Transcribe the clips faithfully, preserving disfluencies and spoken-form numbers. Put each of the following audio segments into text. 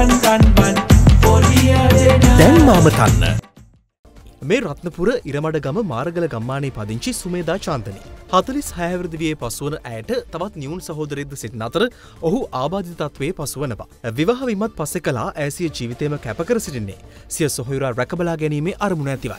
දැන් මාම තන්න මේ රත්නපුර ඉරමඩගම මාරගල ගම්මානයේ පදිංචි සුමේදා චාන්දනි හතළිස් හය හැවිරිදි වියේ පසුවන ඇයට තවත් නියුන් සහෝදරයෙක්ද සිටින අතර ඔහු ආබාධිත තත්වයේ පසුවනවා. විවාහ වීමත් පස්සේ කලා ඇය සිය ජීවිතයම කැප කර සිටින්නේ සිය සොහොයුරා රැකබලා ගැනීමේ අරමුණ ඇතිවයි.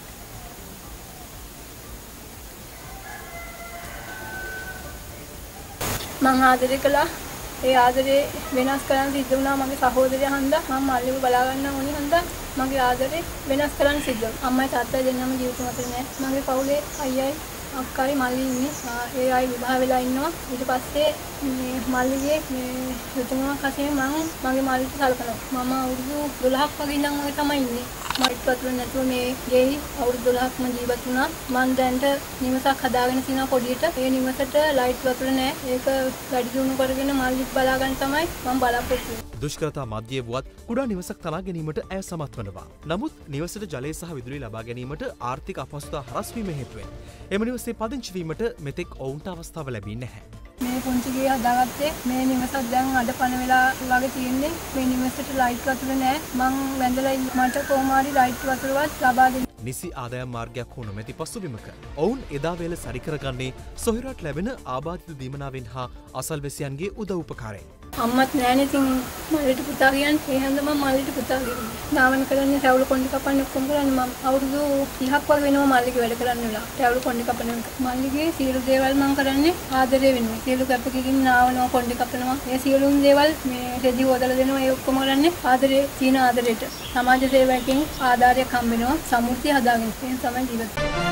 මං ආදරේ කළා. ඒ ආදරේ වෙනස් කරන්න සිද්ධ වුණා මගේ සහෝදරයා හන්දා. මම මල්ලිව බලා ගන්න ඕනි හන්දා මගේ ආදරේ වෙනස් කරන්න සිද්ධ වුණා. අම්මයි තාත්තයි දෙන්නම ජීවිත මතේ නෑ. මගේ පවුලේ අයියයි අක්කයි මල්ලි ඉන්නේ. ඒ අය විවාහ වෙලා ඉන්නවා. ඊට පස්සේ මේ මල්ලිගේ මේ ඍතුමාවක් වශයෙන් මම මගේ මල්ලිට සලකනවා. මම අවුරුදු දොළහක් වගේ ඉඳන් වගේ තමයි ඉන්නේ. මම ඉක්පතුල නැතුව මේ ගෙයි අවුරුදු දොළහක්ම ජීවත් වුණා. මම දැන්ට නිවසක් හදාගෙන තිනවා පොඩියට. ඒ නිවසට ලයිට් වතුර නැහැ. ඒක වැඩි දියුණු කරගෙන මල්ලිත් බලා ගන්න තමයි මම බලාපොරොත්තු වෙන්නේ. දුෂ්කරතා මැදියේ වුවත් කුඩා නිවසක් තනා ගැනීමට ඇය සමත් වනවා. නමුත් නිවසට ජලය සහ විදුලිය ලබා ගැනීමට ආර්ථික අපහසුතා හරස් වීම හේතුවෙන් එම නිවසේ පදිංචි වීමට මෙතෙක් ඔවුන්ට අවස්ථාව ලැබී නැහැ. මේ පුංචි ගේ හදාගත්තේ මේ නිවසක් දැන් අඩපණ වෙලා වගේ තියෙන්නේ. මේ නිවසට ලයිට් වතුර නැහැ. මං වැඳලා මට කොහොම හරි ලයිට් වතුරවත් ලබා දෙන්න. නිසි ආදායම් මාර්ගයක් වූ නොමැති පසුබිමක ඔවුන් එදා වේල සරිකරගන්නේ සොහිරට ලැබෙන ආබාධිත දීමනාවෙන් හා අසල්වැසියන්ගේ උදව් උපකාරයෙන්. අම්මත් නෑනේ ඉතින් මල්ලිට පුතා කියන්නේ ඒ හන්ද මම මල්ලිට පුතා කියන්නේ. නාමන කරන්නේ ටැවුල කොණ්ඩේ කපන්නේ ඔක්කොම කරන්නේ මම අවුරුදු තිහක් වගේ වෙනවා මල්ලිගේ වැඩ කරන්න වෙලා. ටැවුල කොණ්ඩේ කපන මල්ලිගේ සියලු දේවල් මම කරන්නේ ආදරේ වෙනුවෙන්. සියලු කැපකිරීම නාවනවා කොණ්ඩේ කපනවා. මේ සියලුම දේවල් මේ රෙදි හොදලා දෙනවා ඒ ඔක්කොම කරන්නේ ආදරේ තියෙන ආදරේට. සමාජ සේවකයන් ආධාරයක් හම්බ වෙනවා සමෘද්ධිය හදාගෙන. ඒ තමයි ජීවිතය.